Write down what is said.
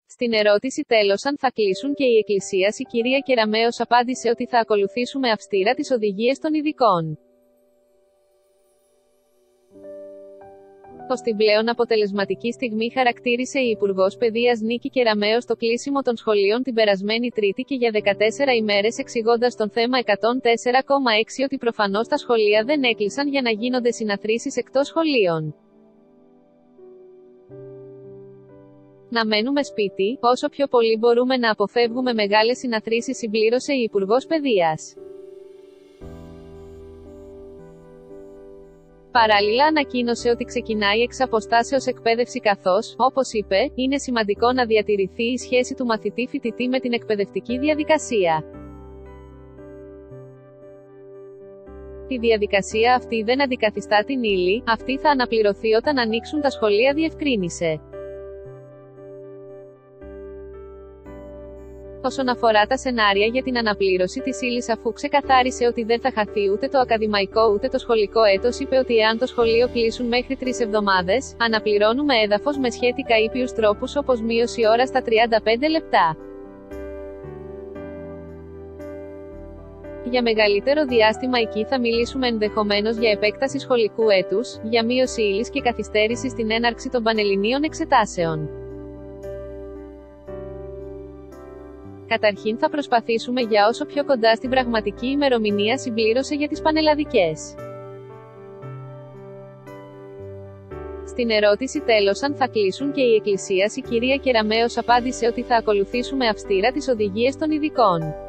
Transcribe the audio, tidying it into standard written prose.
Στην ερώτηση τέλος αν θα κλείσουν και οι εκκλησίες, η κυρία Κεραμέως απάντησε ότι θα ακολουθήσουμε αυστηρά τις οδηγίες των ειδικών. Ως την πλέον αποτελεσματική στιγμή χαρακτήρισε η Υπουργός Παιδείας Νίκη Κεραμέως το κλείσιμο των σχολείων την περασμένη Τρίτη και για 14 ημέρες, εξηγώντας τον θέμα 104,6 ότι προφανώς τα σχολεία δεν έκλεισαν για να γίνονται συναθρήσεις εκτός σχολείων. Να μένουμε σπίτι, όσο πιο πολύ μπορούμε να αποφεύγουμε μεγάλες συναθρήσεις, συμπλήρωσε η Υπουργός Παιδείας. Παράλληλα ανακοίνωσε ότι ξεκινάει εξ αποστάσεως εκπαίδευση καθώς, όπως είπε, είναι σημαντικό να διατηρηθεί η σχέση του μαθητή-φοιτητή με την εκπαιδευτική διαδικασία. Η διαδικασία αυτή δεν αντικαθιστά την ύλη, αυτή θα αναπληρωθεί όταν ανοίξουν τα σχολεία, διευκρίνησε. Όσον αφορά τα σενάρια για την αναπλήρωση της ύλης, αφού ξεκαθάρισε ότι δεν θα χαθεί ούτε το ακαδημαϊκό ούτε το σχολικό έτος, είπε ότι εάν το σχολείο κλείσουν μέχρι 3 εβδομάδες, αναπληρώνουμε έδαφος με σχετικά ήπιους τρόπους όπως μείωση ώρα στα 35 λεπτά. Για μεγαλύτερο διάστημα εκεί θα μιλήσουμε ενδεχομένως για επέκταση σχολικού έτους, για μείωση ύλης και καθυστέρηση στην έναρξη των πανελληνίων εξετάσεων. Καταρχήν θα προσπαθήσουμε για όσο πιο κοντά στην πραγματική ημερομηνία, συμπλήρωσε για τις πανελλαδικές. Στην ερώτηση τέλος αν θα κλείσουν και οι εκκλησίες, η κυρία Κεραμέως απάντησε ότι θα ακολουθήσουμε αυστηρά τις οδηγίες των ειδικών.